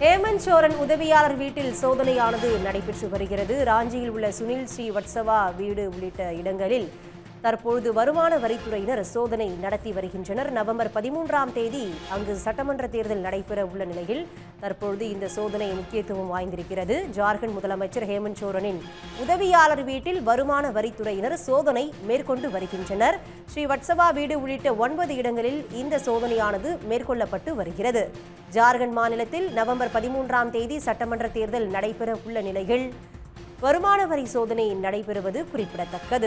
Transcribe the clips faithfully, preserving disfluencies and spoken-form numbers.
ஹேமந்த் சோரன் உதவியாளர் வீட்டில் சோதனையானது நடைபெற்று வருகிறது. ராஞ்சியில் உள்ள சுனில் ஸ்ரீவத்சவா வீடு உள்ளிட்ட இடங்களில் தற்பொழுது வருமான வரித்துறையினர் சோதனை நடத்தி வருகின்றனர். நவம்பர் பதிமூன்றாம் தேதி அங்கு சட்டமன்ற தேர்தல் நடைபெற உள்ள நிலையில் தற்பொழுது இந்த சோதனை முக்கியத்துவம் வாய்ந்திருக்கிறது. ஜார்க்கண்ட் முதலமைச்சர் ஹேமந்த் சோரனின் உதவியாளர் வீட்டில் வருமான வரித்துறையினர் சோதனை மேற்கொண்டு வருகின்றனர். ஸ்ரீவத்சவா வீடு உள்ளிட்ட ஒன்பது இடங்களில் இந்த சோதனையானது மேற்கொள்ளப்பட்டு வருகிறது. ஜார்க்கண்ட் மாநிலத்தில் நவம்பர் பதிமூன்றாம் தேதி சட்டமன்ற தேர்தல் நடைபெற உள்ள நிலையில் வருமான வரி சோதனை நடைபெறுவது குறிப்பிடத்தக்கது.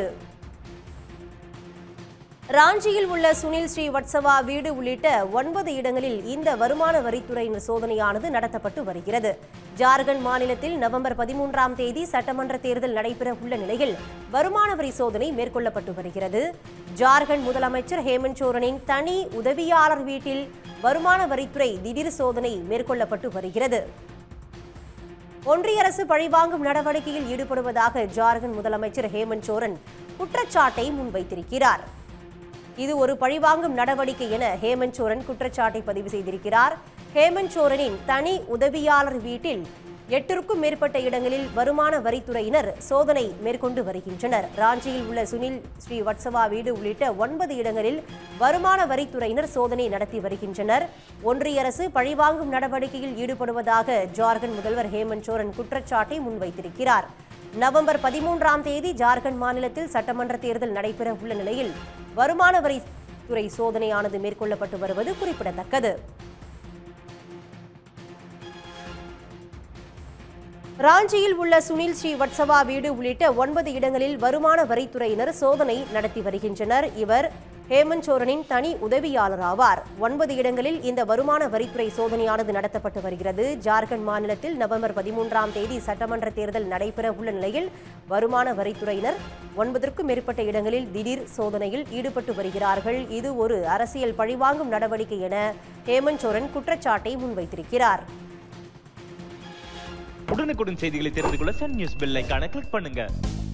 ராஞ்சியில் உள்ள சுனில் ஸ்ரீவத்சவா வீடு உள்ளிட்ட ஒன்பது இடங்களில் இந்த வருமான வரித்துறையினர் சோதனையானது நடத்தப்பட்டு வருகிறது. ஜார்க்கண்ட் மாநிலத்தில் நவம்பர் பதிமூன்றாம் தேதி சட்டமன்ற தேர்தல் நடைபெற உள்ள நிலையில் வருமான வரி சோதனை மேற்கொள்ளப்பட்டு வருகிறது. ஜார்க்கண்ட் முதலமைச்சர் ஹேமந்த் சோரனின் தனி உதவியாளர் வீட்டில் வருமான வரித்துறை திடீர் சோதனை மேற்கொள்ளப்பட்டு வருகிறது. ஒன்றிய அரசு பழிவாங்கும் நடவடிக்கையில் ஈடுபடுவதாக ஜார்க்கண்ட் முதலமைச்சர் ஹேமந்த் சோரன் குற்றச்சாட்டை முன்வைத்திருக்கிறார். இது ஒரு பழிவாங்கும் நடவடிக்கை என ஹேமந்த் சோரன் குற்றச்சாட்டை பதிவு செய்திருக்கிறார். ஹேமந்த் சோரனின் தனி உதவியாளர் வீட்டில் எட்டிற்கும் மேற்பட்ட இடங்களில் வருமான வரித்துறையினர் சோதனை மேற்கொண்டு வருகின்றனர். ராஞ்சியில் உள்ள சுனில் ஸ்ரீவத்சவா வீடு உள்ளிட்ட ஒன்பது இடங்களில் வருமான வரித்துறையினர் சோதனை நடத்தி வருகின்றனர். ஒன்றிய அரசு பழிவாங்கும் நடவடிக்கையில் ஈடுபடுவதாக ஜார்க்கண்ட் முதல்வர் ஹேமந்த் சோரன் குற்றச்சாட்டை முன்வைத்திருக்கிறார். நவம்பர் பதிமூன்றாம் தேதி ஜார்க்கண்ட் மாநிலத்தில் சட்டமன்ற தேர்தல் நடைபெற உள்ள நிலையில் வருமான வரித்துறை சோதனையானது மேற்கொள்ளப்பட்டு வருவது குறிப்பிடத்தக்கது. ராஞ்சியில் உள்ள சுனில் ஸ்ரீவத்சவா வீடு உள்ளிட்ட ஒன்பது இடங்களில் வருமான வரித்துறையினர் சோதனை நடத்தி வருகின்றனர். இவர் ஹேமந்த் சோரனின் தனி உதவியாளர் ஆவார். ஒன்பது இடங்களில் இந்த வருமான வரித்துறை சோதனையானது நடத்தப்பட்டு வருகிறது. ஜார்க்கண்ட் மாநிலத்தில் நவம்பர் பதிமூன்றாம் தேதி சட்டமன்ற தேர்தல் நடைபெற உள்ள நிலையில் வருமான வரித்துறையினர் ஒன்பதற்கும் மேற்பட்ட இடங்களில் திடீர் சோதனையில் ஈடுபட்டு வருகிறார்கள். இது ஒரு அரசியல் பழிவாங்கும் நடவடிக்கை என ஹேமந்த் சோரன் குற்றச்சாட்டை முன்வைத்திருக்கிறார். உடனுக்குடன் செய்திகளை தெரிந்து கொள்ள சன் நியூஸ் பெல் ஐகானை கிளிக் பண்ணுங்க.